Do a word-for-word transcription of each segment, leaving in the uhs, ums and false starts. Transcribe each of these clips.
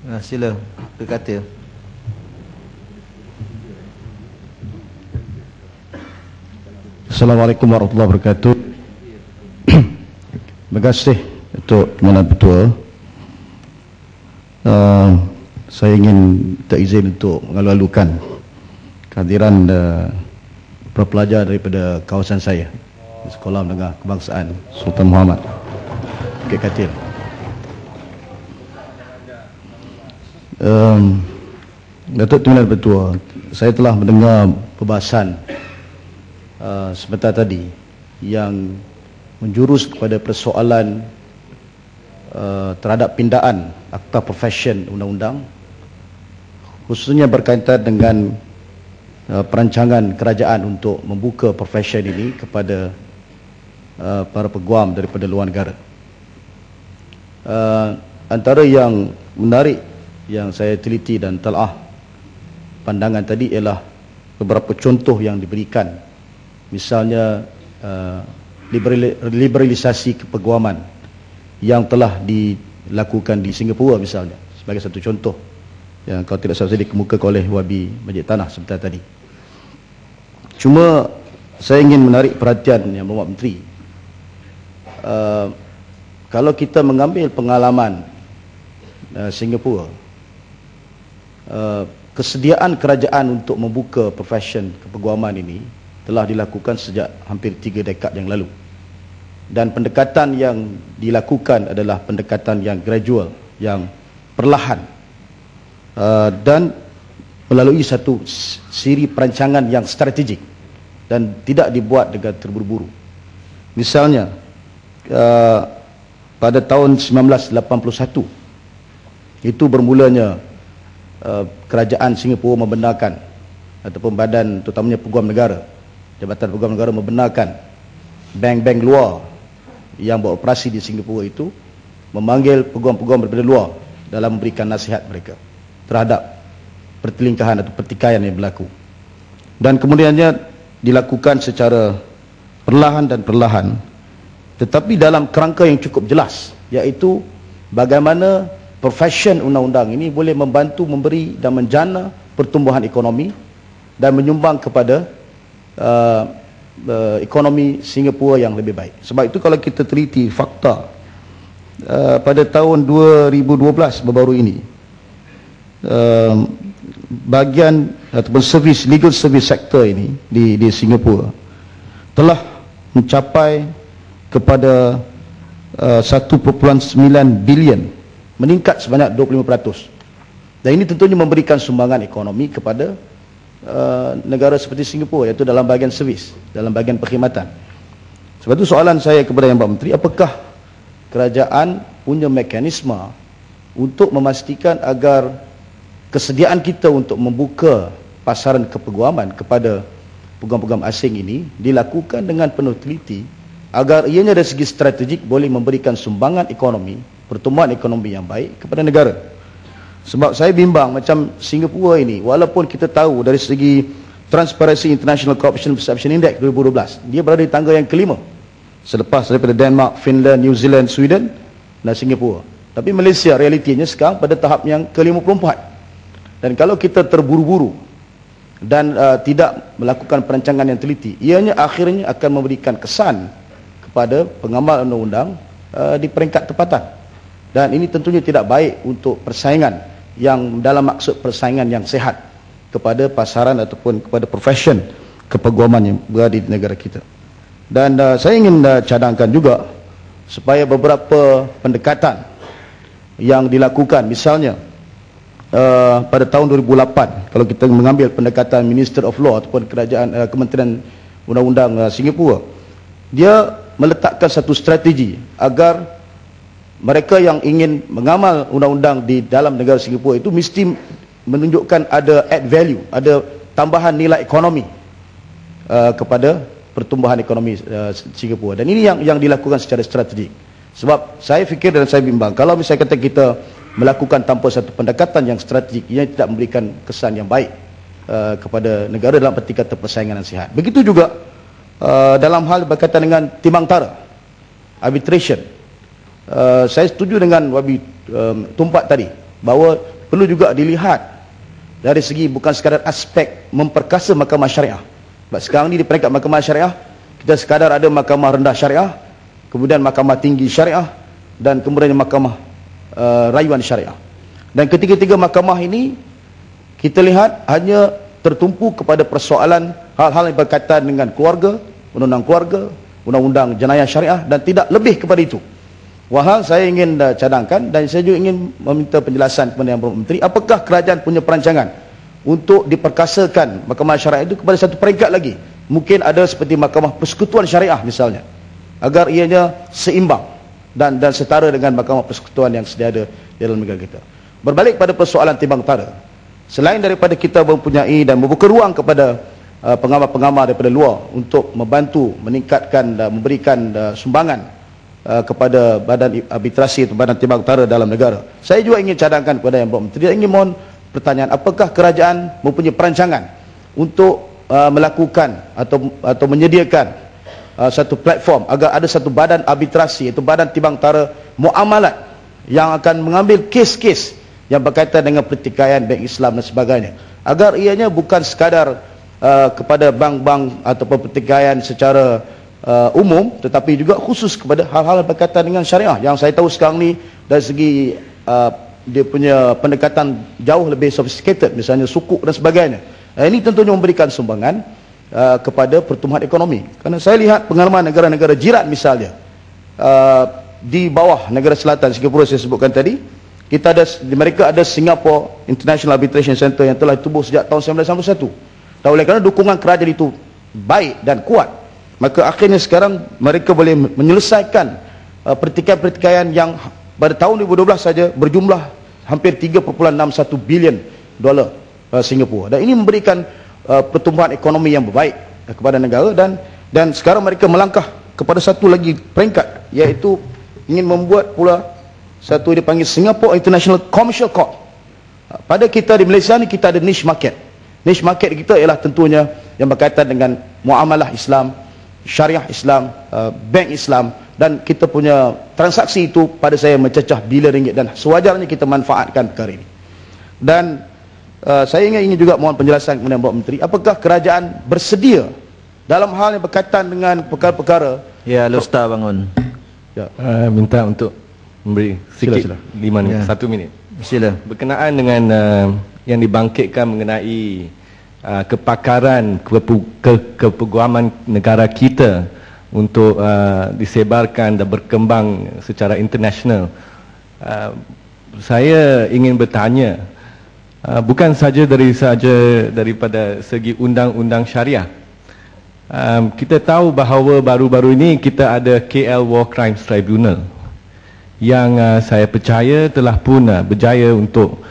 Nah, sila berkata. Assalamualaikum warahmatullahi wabarakatuh. Terima kasih untuk Pimpinan Ketua. Uh, saya ingin minta izin untuk mengalu-alukan kehadiran uh, para pelajar daripada kawasan saya, Sekolah Menengah Kebangsaan Sultan Muhammad, Bukit Katil. Um, Datuk Pimpinan Ketua, saya telah mendengar perbahasan uh, sebentar tadi yang menjurus kepada persoalan uh, terhadap pindaan Akta Profession Undang-Undang, khususnya berkaitan dengan uh, perancangan kerajaan untuk membuka profession ini kepada uh, para peguam daripada luar negara. Uh, antara yang menarik yang saya teliti dan telah pandangan tadi ialah beberapa contoh yang diberikan, misalnya uh, liberalisasi kepeguaman yang telah dilakukan di Singapura misalnya, sebagai satu contoh yang kalau tidak salah dikemukakan oleh Wabi Majid Tanah sebentar tadi. Cuma saya ingin menarik perhatian Yang Berhormat Menteri, uh, kalau kita mengambil pengalaman uh, Singapura, uh, kesediaan kerajaan untuk membuka profession kepeguaman ini telah dilakukan sejak hampir tiga dekad yang lalu, dan pendekatan yang dilakukan adalah pendekatan yang gradual, yang perlahan, uh, dan melalui satu siri perancangan yang strategik dan tidak dibuat dengan terburu-buru. Misalnya uh, pada tahun seribu sembilan ratus lapan puluh satu itu bermulanya uh, kerajaan Singapura membenarkan, ataupun badan terutamanya Peguam Negara, Jabatan Peguam Negara membenarkan bank-bank luar yang beroperasi di Singapura itu memanggil peguam-peguam daripada luar dalam memberikan nasihat mereka terhadap pertelingkahan atau pertikaian yang berlaku. Dan kemudiannya dilakukan secara perlahan dan perlahan, tetapi dalam kerangka yang cukup jelas, iaitu bagaimana profession undang-undang ini boleh membantu memberi dan menjana pertumbuhan ekonomi dan menyumbang kepada Uh, uh, ekonomi Singapura yang lebih baik. Sebab itu kalau kita teliti fakta, uh, pada tahun dua ribu dua belas baru-baru ini, uh, bahagian ataupun servis, legal service sector ini di, di Singapura telah mencapai kepada uh, satu perpuluhan sembilan bilion, meningkat sebanyak dua puluh lima peratus. Dan ini tentunya memberikan sumbangan ekonomi kepada Uh, negara seperti Singapura, iaitu dalam bahagian servis, dalam bahagian perkhidmatan. Sebab itu soalan saya kepada Yang Berhormat Menteri, apakah kerajaan punya mekanisme untuk memastikan agar kesediaan kita untuk membuka pasaran kepeguaman kepada peguam-peguam asing ini dilakukan dengan penuh teliti, agar ianya dari segi strategik boleh memberikan sumbangan ekonomi, pertumbuhan ekonomi yang baik kepada negara. Sebab saya bimbang macam Singapura ini, walaupun kita tahu dari segi Transparency International Corruption Perception Index dua ribu dua belas, dia berada di tangga yang kelima, selepas daripada Denmark, Finland, New Zealand, Sweden dan Singapura. Tapi Malaysia realitinya sekarang pada tahap yang ke lima puluh empat. Dan kalau kita terburu-buru dan uh, tidak melakukan perancangan yang teliti, ianya akhirnya akan memberikan kesan kepada pengamal undang-undang uh, di peringkat tempatan. Dan ini tentunya tidak baik untuk persaingan yang dalam maksud persaingan yang sehat kepada pasaran ataupun kepada profession kepeguaman yang berada di negara kita. Dan uh, saya ingin uh, cadangkan juga supaya beberapa pendekatan yang dilakukan, misalnya uh, pada tahun dua ribu lapan, kalau kita mengambil pendekatan Minister of Law ataupun kerajaan uh, Kementerian Undang-Undang uh, Singapura, dia meletakkan satu strategi agar mereka yang ingin mengamal undang-undang di dalam negara Singapura itu mesti menunjukkan ada add value, ada tambahan nilai ekonomi uh, kepada pertumbuhan ekonomi uh, Singapura. Dan ini yang yang dilakukan secara strategik. Sebab saya fikir dan saya bimbang, kalau misalnya kata kita melakukan tanpa satu pendekatan yang strategik, ia tidak memberikan kesan yang baik uh, kepada negara dalam peti kata persaingan yang sihat. Begitu juga uh, dalam hal berkaitan dengan timbang tara, arbitration. Uh, saya setuju dengan Wabi um, Tumpat tadi, bahawa perlu juga dilihat dari segi bukan sekadar aspek memperkasa mahkamah syariah. Sebab sekarang ni di peringkat mahkamah syariah, kita sekadar ada mahkamah rendah syariah, kemudian mahkamah tinggi syariah, dan kemudian mahkamah uh, rayuan syariah. Dan ketiga-tiga mahkamah ini kita lihat hanya tertumpu kepada persoalan hal-hal yang berkaitan dengan keluarga, undang-undang keluarga, undang-undang jenayah syariah, dan tidak lebih kepada itu. Wahal saya ingin uh, cadangkan, dan saya juga ingin meminta penjelasan kepada Yang Berhormat Menteri, apakah kerajaan punya perancangan untuk diperkasakan mahkamah syariah itu kepada satu peringkat lagi? Mungkin ada seperti mahkamah persekutuan syariah misalnya, agar ianya seimbang dan dan setara dengan mahkamah persekutuan yang sedia ada di dalam negara kita. Berbalik pada persoalan timbang tara, selain daripada kita mempunyai dan membuka ruang kepada uh, pengamal-pengamal daripada luar untuk membantu meningkatkan dan memberikan uh, sumbangan Uh, kepada badan arbitrasi atau badan timbang tara dalam negara, saya juga ingin cadangkan kepada Yang Berhormat Menteri, ingin mohon pertanyaan, apakah kerajaan mempunyai perancangan untuk uh, melakukan atau atau menyediakan uh, satu platform agar ada satu badan arbitrasi atau badan timbang tara muamalat yang akan mengambil kes-kes yang berkaitan dengan pertikaian bank Islam dan sebagainya, agar ianya bukan sekadar uh, kepada bank-bank ataupun pertikaian secara Uh, umum, tetapi juga khusus kepada hal-hal yang berkaitan dengan syariah. Yang saya tahu sekarang ni dari segi uh, dia punya pendekatan jauh lebih sophisticated, misalnya sukuk dan sebagainya. Uh, ini tentunya memberikan sumbangan uh, kepada pertumbuhan ekonomi. Kerana saya lihat pengalaman negara-negara jiran misalnya, uh, di bawah negara selatan Singapura saya sebutkan tadi, kita ada, di mereka ada Singapore International Arbitration Center yang telah ditubuh sejak tahun seribu sembilan ratus sembilan puluh satu. Dan oleh kerana dukungan kerajaan itu baik dan kuat, maka akhirnya sekarang mereka boleh menyelesaikan uh, pertikaian-pertikaian yang pada tahun dua ribu dua belas saja berjumlah hampir tiga perpuluhan enam satu bilion dolar uh, Singapura. Dan ini memberikan uh, pertumbuhan ekonomi yang baik uh, kepada negara, dan dan sekarang mereka melangkah kepada satu lagi peringkat, iaitu ingin membuat pula satu dipanggil Singapore International Commercial Court. Uh, pada kita di Malaysia ni kita ada niche market. Niche market kita ialah tentunya yang berkaitan dengan muamalah Islam, syariah Islam, uh, bank Islam, dan kita punya transaksi itu pada saya mencecah bilion ringgit, dan sewajarnya kita manfaatkan perkara ini. Dan uh, saya ingin, ingin juga mohon penjelasan kepada Yang Berhormat Menteri, apakah kerajaan bersedia dalam hal yang berkaitan dengan perkara-perkara. Ya, Ustaz bangun. Ya. Uh, minta untuk memberi sikit sila, sila. lima minit, ya. satu minit. Sila. Berkenaan dengan uh, yang dibangkitkan mengenai Uh, kepakaran kepu, ke, kepeguaman negara kita untuk uh, disebarkan dan berkembang secara internasional. Uh, saya ingin bertanya, uh, bukan saja dari saja daripada segi undang-undang syariah. Um, kita tahu bahawa baru-baru ini kita ada K L War Crimes Tribunal yang uh, saya percaya telah pun uh, berjaya untuk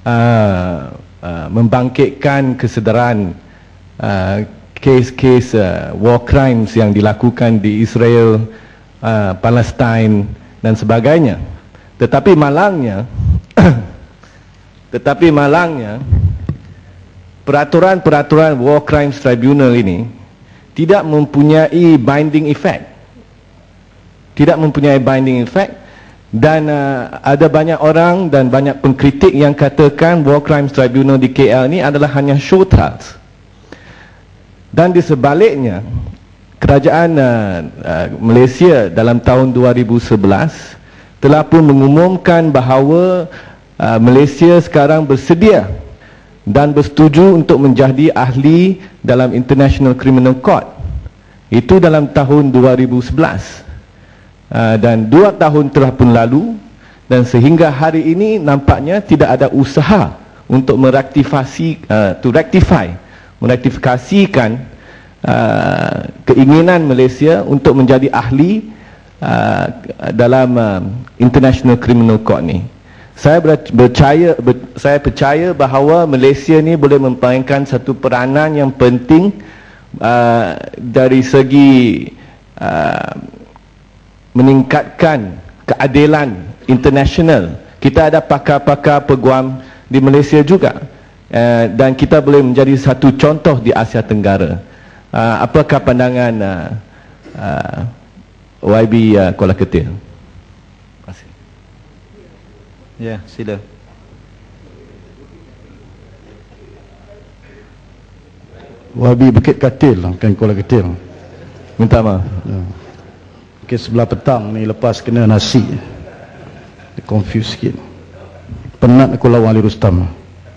uh, Uh, membangkitkan kesedaran uh, kes-kes uh, war crimes yang dilakukan di Israel, uh, Palestin dan sebagainya. Tetapi malangnya tetapi malangnya peraturan-peraturan War Crimes Tribunal ini tidak mempunyai binding effect. Tidak mempunyai binding effect. Dan uh, ada banyak orang dan banyak pengkritik yang katakan War Crimes Tribunal di K L ni adalah hanya show trials. Dan di sebaliknya, kerajaan uh, uh, Malaysia dalam tahun dua ribu sebelas telah pun mengumumkan bahawa uh, Malaysia sekarang bersedia dan bersetuju untuk menjadi ahli dalam International Criminal Court. Itu dalam tahun dua ribu sebelas. Uh, dan dua tahun telah pun lalu, dan sehingga hari ini nampaknya tidak ada usaha untuk merektifikasi, uh, to rectify, merektifikasikan uh, keinginan Malaysia untuk menjadi ahli uh, dalam uh, International Criminal Court ni. Saya percaya, ber, saya percaya bahawa Malaysia ni boleh memainkan satu peranan yang penting uh, dari segi uh, meningkatkan keadilan internasional. Kita ada pakar-pakar peguam di Malaysia juga, uh, dan kita boleh menjadi satu contoh di Asia Tenggara. Uh, apakah pandangan uh, uh, Y B uh, Kuala Ketil? Terima kasih. Ya, sila. Wabi Bukit Katil lah, bukan Kuala Katil. Minta maaf. Ya. Okay, sebelah petang ni lepas kena nasi, confused sikit. Penat aku lawan Ali Rustam.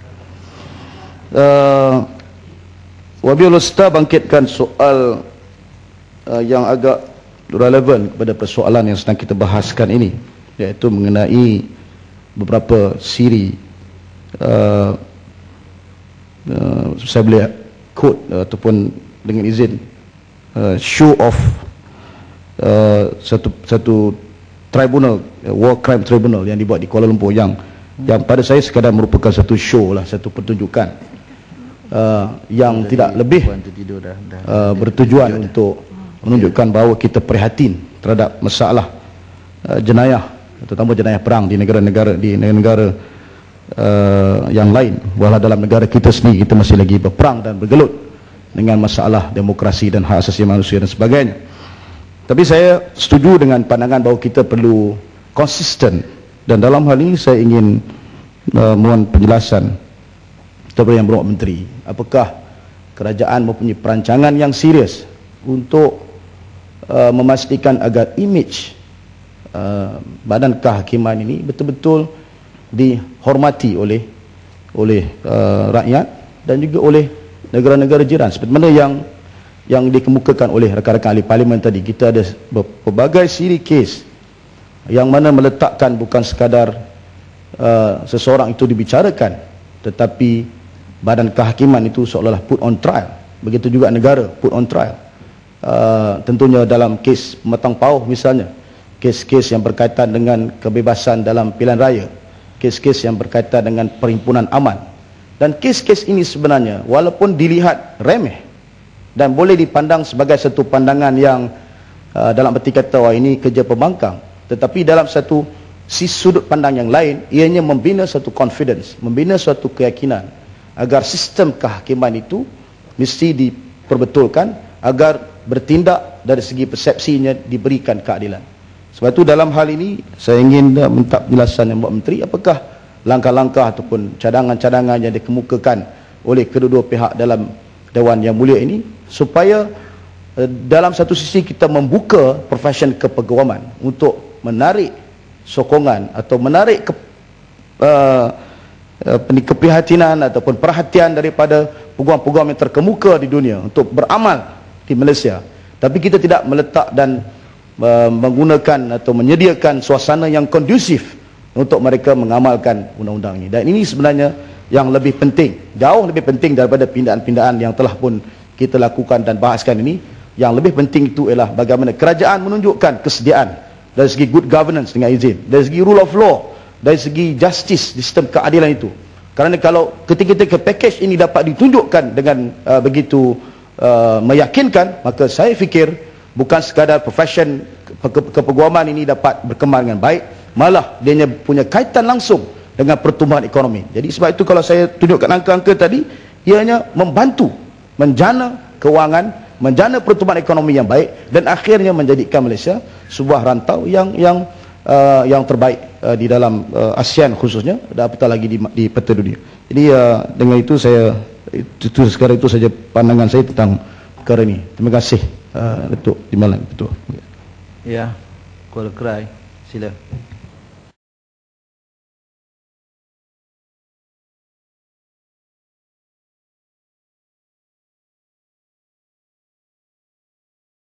Uh, Wabi Al-Usta bangkitkan soal uh, yang agak relevan kepada persoalan yang sedang kita bahaskan ini, iaitu mengenai beberapa siri uh, uh, saya boleh quote uh, ataupun dengan izin uh, show off uh, satu satu tribunal, uh, war crime tribunal yang dibuat di Kuala Lumpur, yang yang pada saya sekadar merupakan satu show lah, satu pertunjukan uh, yang Jadi, tidak lebih dah, dah, uh, bertujuan dah. untuk menunjukkan bahawa kita prihatin terhadap masalah uh, jenayah, terutama jenayah perang di negara-negara di negara-negara uh, yang lain, walau dalam negara kita sendiri kita masih lagi berperang dan bergelut dengan masalah demokrasi dan hak asasi manusia dan sebagainya. Tapi saya setuju dengan pandangan bahawa kita perlu konsisten, dan dalam hal ini saya ingin uh, mohon penjelasan daripada Yang Berhormat Menteri, apakah kerajaan mempunyai perancangan yang serius untuk uh, memastikan agar imej uh, badan kehakiman ini betul-betul dihormati oleh oleh uh, rakyat dan juga oleh negara-negara jiran, seperti mana yang yang dikemukakan oleh rakan-rakan ahli parlimen tadi. Kita ada pelbagai siri kes yang mana meletakkan bukan sekadar uh, seseorang itu dibicarakan, tetapi badan kehakiman itu seolah-olah put on trial. Begitu juga negara put on trial. Uh, tentunya dalam kes Pematang Pauh misalnya, kes-kes yang berkaitan dengan kebebasan dalam pilihan raya, kes-kes yang berkaitan dengan perhimpunan aman, dan kes-kes ini sebenarnya walaupun dilihat remeh dan boleh dipandang sebagai satu pandangan yang uh, dalam erti kata wah ini kerja pembangkang, tetapi dalam satu sisi sudut pandang yang lain, ianya membina satu confidence, membina suatu keyakinan agar sistem kehakiman itu mesti diperbetulkan agar bertindak dari segi persepsinya diberikan keadilan. Sebab itu dalam hal ini saya ingin minta penjelasan Yang Berhormat Menteri, apakah langkah-langkah ataupun cadangan-cadangan yang dikemukakan oleh kedua-dua pihak dalam Dewan Yang Mulia ini, supaya uh, dalam satu sisi kita membuka profesion kepeguaman untuk menarik sokongan atau menarik ke, uh, uh, keprihatinan ataupun perhatian daripada peguam-peguam yang terkemuka di dunia untuk beramal di Malaysia, tapi kita tidak meletak dan uh, menggunakan atau menyediakan suasana yang kondusif untuk mereka mengamalkan undang-undang ini. Dan ini sebenarnya yang lebih penting, jauh lebih penting daripada pindaan-pindaan yang telah pun kita lakukan dan bahaskan ini. Yang lebih penting itu ialah bagaimana kerajaan menunjukkan kesediaan dari segi good governance dengan izin, dari segi rule of law, dari segi justice, sistem keadilan itu. Kerana kalau ketika-ketika package ini dapat ditunjukkan dengan uh, begitu uh, meyakinkan, maka saya fikir bukan sekadar profession ke ke kepeguaman ini dapat berkembang dengan baik, malah dia punya kaitan langsung dengan pertumbuhan ekonomi. Jadi sebab itu kalau saya tunjukkan angka-angka tadi, ianya membantu menjana kewangan, menjana pertumbuhan ekonomi yang baik, dan akhirnya menjadikan Malaysia sebuah rantau yang yang uh, yang terbaik uh, di dalam uh, ASEAN khususnya, dan apatah lagi di, di peta dunia. Jadi uh, dengan itu saya itu sekarang itu saja pandangan saya tentang perkara ini. Terima kasih uh, Datuk Timbalan. Betul. Ya, Kuala Krai, sila.